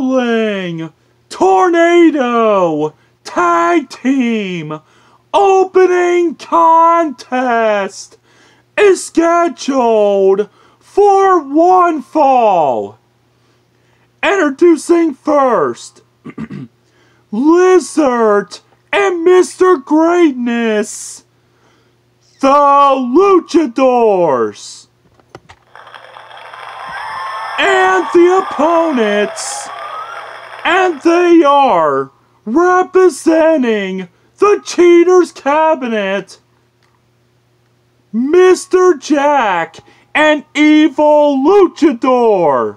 Wrestling Tornado Tag Team Opening Contest is scheduled for one fall. Introducing first, Lizard and Mr. Greatness, the Luchadors. And the opponents, and they are representing the Cheaters Cabinet, Mr.Jack, an evil Luchador.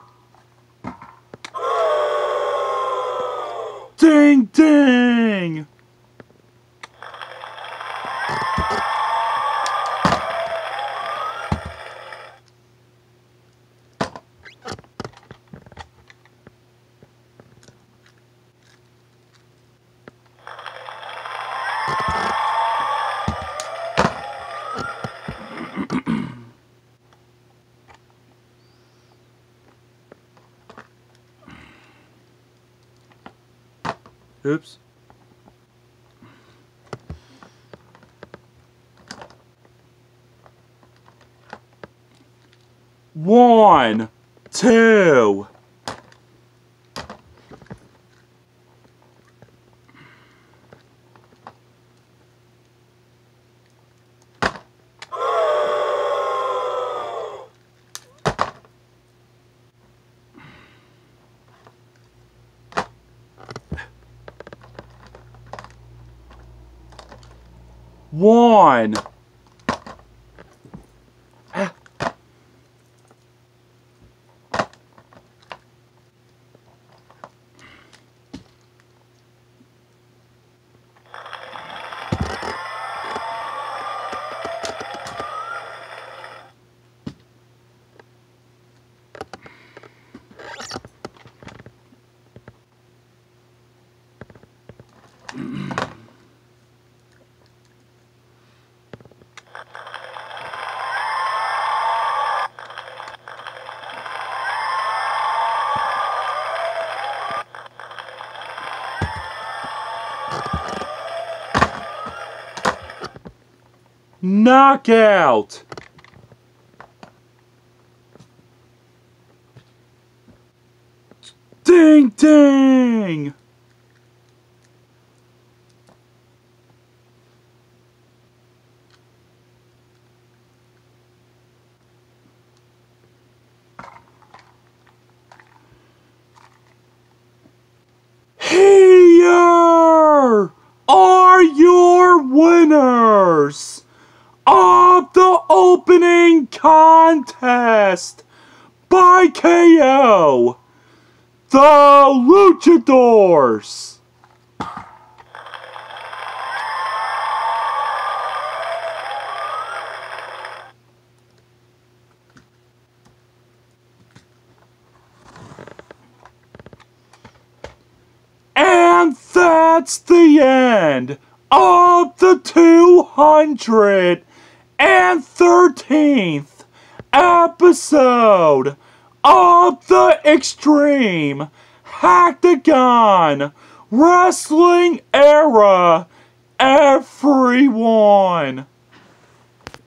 Ding ding! Oops. One, two. One. Knockout! Ding ding! Here are your winners of the opening contest by KO, the Luchadors. And that's the end of the 213th episode of the Extreme Hectagon Wrestling Era, everyone.